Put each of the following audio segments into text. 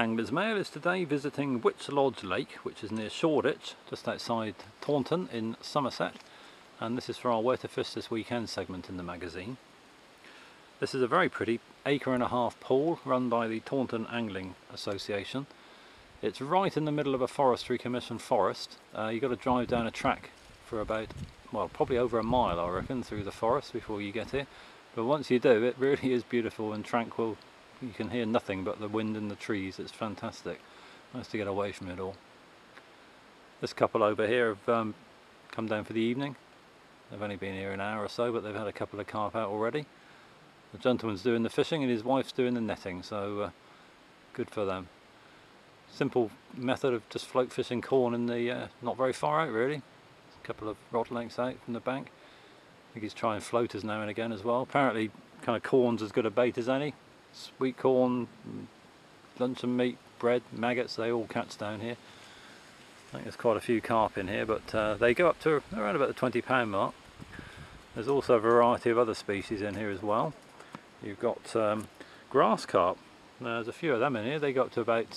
Anglers Mail is today visiting Witch Lodge Lake, which is near Shoreditch, just outside Taunton in Somerset, and this is for our Where to Fish This Weekend segment in the magazine. This is a very pretty 1.5 acre pool run by the Taunton Angling Association. It's right in the middle of a Forestry Commission forest. You've got to drive down a track for about, well, probably over a mile I reckon, through the forest before you get here. But once you do, it really is beautiful and tranquil. You can hear nothing but the wind and the trees. It's fantastic. Nice to get away from it all. This couple over here have come down for the evening. They've only been here an hour or so, but they've had a couple of carp out already. The gentleman's doing the fishing and his wife's doing the netting, so good for them. Simple method of just float fishing corn in the, not very far out really. A couple of rod lengths out from the bank. I think he's trying floaters now and again as well. Apparently kind of corn's as good a bait as any. Sweet corn, luncheon meat, bread, maggots, they all catch down here. I think there's quite a few carp in here, but they go up to around about the £20 mark. There's also a variety of other species in here as well. You've got grass carp. Now, there's a few of them in here. They go up to about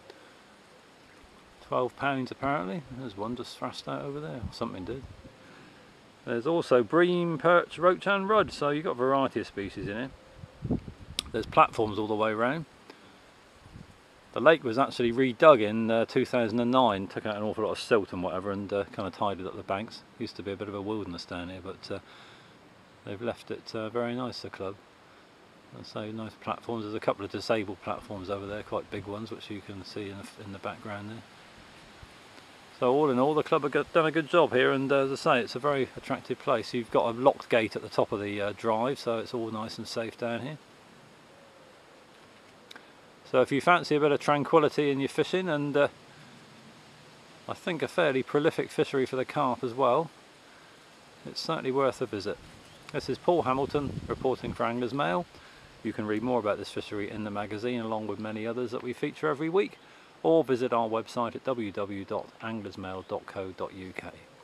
£12 apparently. There's one just thrashed out over there, something did. There's also bream, perch, roach and rudd, so you've got a variety of species in here. There's platforms all the way around. The lake was actually redug in 2009, took out an awful lot of silt and whatever and kind of tidied up the banks. Used to be a bit of a wilderness down here, but they've left it very nice, the club. And so nice platforms. There's a couple of disabled platforms over there, quite big ones, which you can see in the background there. So all in all, the club have done a good job here, and as I say, it's a very attractive place. You've got a locked gate at the top of the drive, so it's all nice and safe down here. So if you fancy a bit of tranquility in your fishing, and I think a fairly prolific fishery for the carp as well, it's certainly worth a visit. This is Paul Hamilton reporting for Anglers Mail. You can read more about this fishery in the magazine along with many others that we feature every week, or visit our website at www.anglersmail.co.uk.